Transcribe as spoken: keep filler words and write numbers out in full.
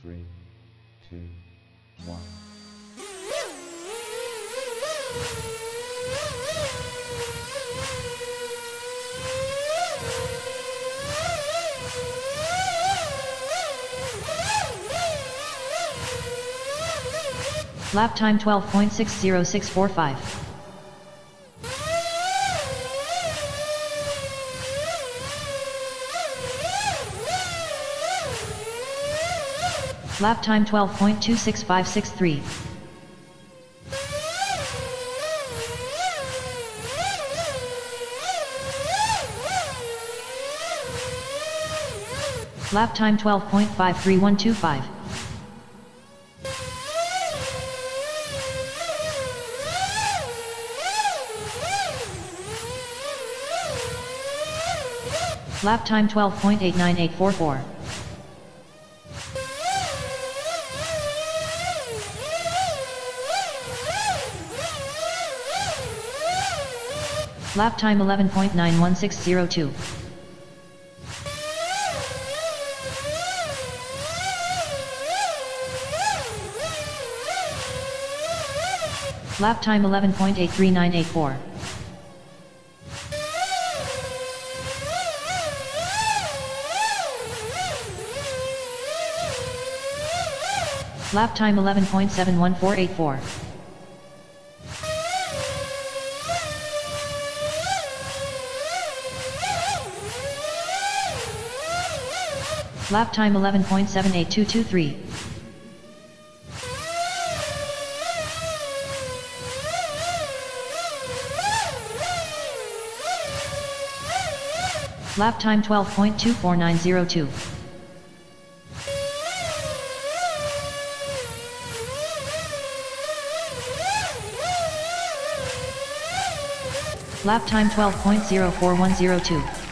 three, two, one. Lap time twelve point six zero six four five. Lap time twelve point two six five six three. Lap time twelve point five three one two five. Lap time twelve point eight nine eight four four. Lap time eleven point nine one six zero two. Lap time eleven point eight three nine eight four. Lap time eleven point seven one four eight four. Lap time eleven point seven eight two two three. Lap time twelve point two four nine zero two. Lap time twelve point zero four one zero two.